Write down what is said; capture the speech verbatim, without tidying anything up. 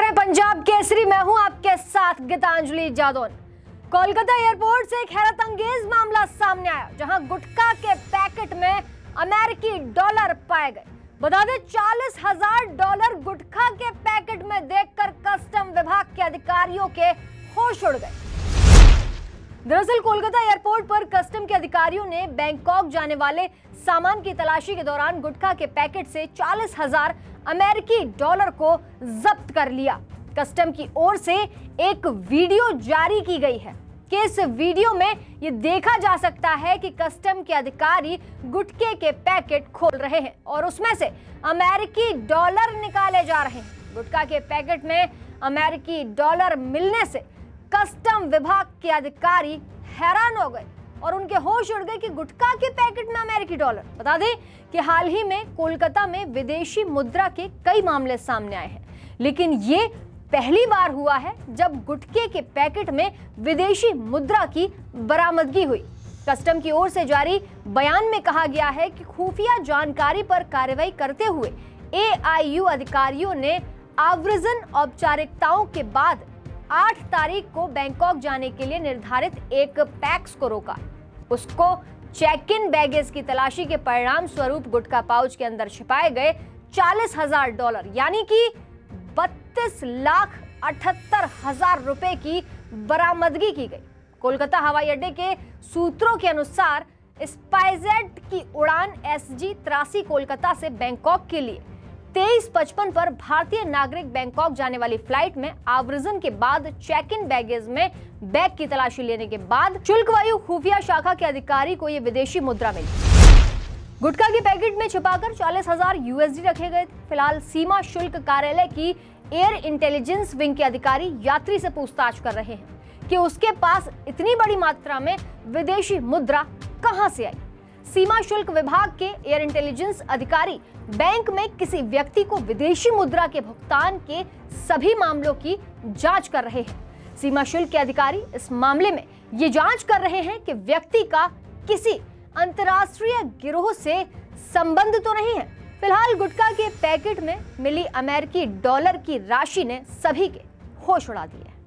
में पंजाब केसरी, मैं हूं आपके साथ गीतांजलि जादौन। कोलकाता एयरपोर्ट से एक हैरत अंगेज मामला सामने आया, जहां गुटखा के पैकेट में अमेरिकी डॉलर पाए गए। बता दें, चालीस हजार डॉलर गुटखा के पैकेट में देखकर कस्टम विभाग के अधिकारियों के होश उड़ गए। दरअसल कोलकाता एयरपोर्ट पर कस्टम के अधिकारियों ने बैंकॉक जाने वाले सामान की तलाशी के दौरान गुटखा के पैकेट से चालीस हजार अमेरिकी डॉलर को जब्त कर लिया। कस्टम की ओर से एक वीडियो जारी की गई है कि इस वीडियो में ये देखा जा सकता है कि कस्टम के अधिकारी गुटखे के पैकेट खोल रहे हैं और उसमें से अमेरिकी डॉलर निकाले जा रहे हैं। गुटखा के पैकेट में अमेरिकी डॉलर मिलने से कस्टम विभाग के अधिकारी हैरान हो गए और उनके होश उड़ गए कि गुटखा के पैकेट में अमेरिकी डॉलर। बता दें कि हाल ही में कोलकाता में विदेशी मुद्रा के कई मामले सामने आए हैं, लेकिन ये पहली बार हुआ है जब गुटखे के पैकेट में विदेशी मुद्रा की बरामदगी हुई। कस्टम की ओर से जारी बयान में कहा गया है कि खुफिया जानकारी पर कार्रवाई करते हुए ए आई यू अधिकारियों ने आव्रजन औपचारिकताओं के बाद आठ तारीख को बैंकॉक जाने के लिए निर्धारित एक पैक्स को रोका। उसको चेक इन बैगेज की तलाशी के परिणाम स्वरूप गुटखा पाउच के अंदर छिपाए गए चालीस हजार डॉलर यानी कि बत्तीस लाख अठहत्तर हजार रुपए की बरामदगी की गई। कोलकाता हवाई अड्डे के सूत्रों के अनुसार स्पाइसजेट की उड़ान एस जी तिरासी कोलकाता से बैंकॉक के लिए तेईस पचपन पर भारतीय नागरिक बैंकॉक जाने वाली फ्लाइट में आव्रजन के बाद चेक इन बैगेज में बैग की तलाशी लेने के बाद शुल्क वायु खुफिया शाखा के अधिकारी को यह विदेशी मुद्रा मिली। गुटखा के पैकेट में छिपाकर चालीस हजार यूएसडी रखे गए थे। फिलहाल सीमा शुल्क कार्यालय की एयर इंटेलिजेंस विंग के अधिकारी यात्री से पूछताछ कर रहे हैं कि उसके पास इतनी बड़ी मात्रा में विदेशी मुद्रा कहां से आई। सीमा शुल्क विभाग के एयर इंटेलिजेंस अधिकारी बैंक में किसी व्यक्ति को विदेशी मुद्रा के भुगतान के सभी मामलों की जांच कर रहे हैं। सीमा शुल्क के अधिकारी इस मामले में ये जांच कर रहे हैं कि व्यक्ति का किसी अंतर्राष्ट्रीय गिरोह से संबंध तो नहीं है। फिलहाल गुटखा के पैकेट में मिली अमेरिकी डॉलर की राशि ने सभी के होश उड़ा दिए।